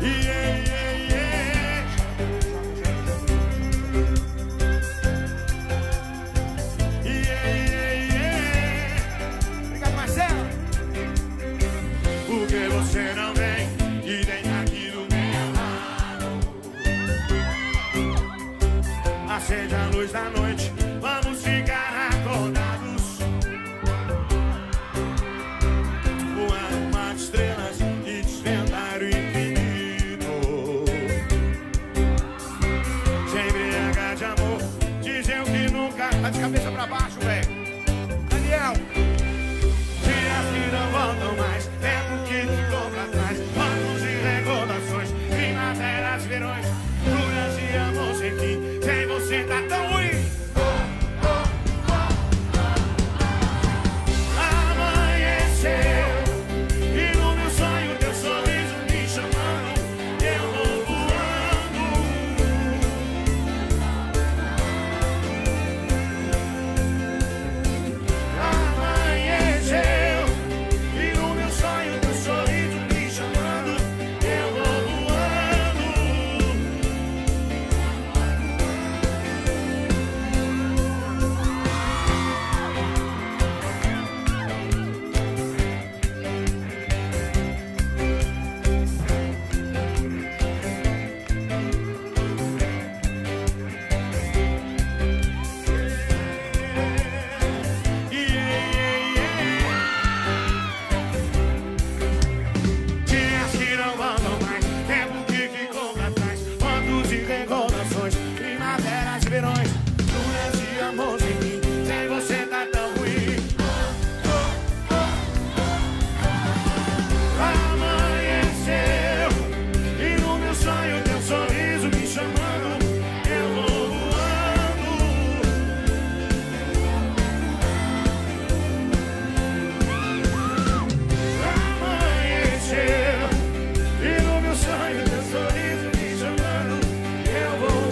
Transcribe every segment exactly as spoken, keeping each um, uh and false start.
Yeah, yeah, yeah. Yeah, yeah, yeah. Obrigado, Marcelo. Por que você não vem e nem aqui do meu lado? Acende a luz da noite, vamos ficar acordados, voando mar de estrelas e desvendar o infinito. Se embriagar de amor, dizer o que nunca. Tá de cabeça pra baixo, velho. Daniel. Dias que não voltam mais, tempo que ficou pra trás, anos e recordações, primaveras, verões, curas e amor sem fim. Sem você tá tão ruim. Primaveras, verões, lunas de amor sem fim. Sem você tá tão ruim. Amanheceu e no meu sonho teu sorriso me chamando. Eu vou voando. Amanheceu e no meu sonho teu sorriso me chamando. Eu vou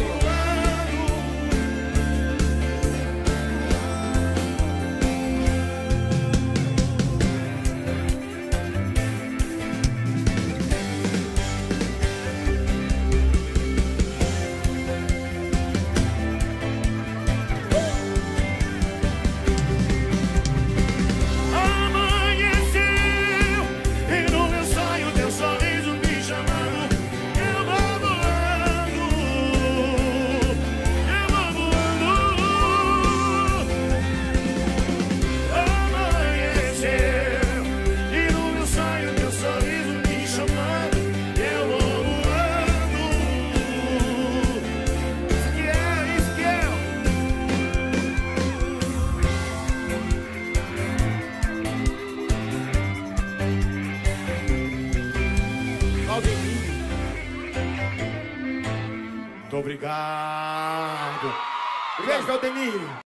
muito obrigado. Beijo, Valdemir.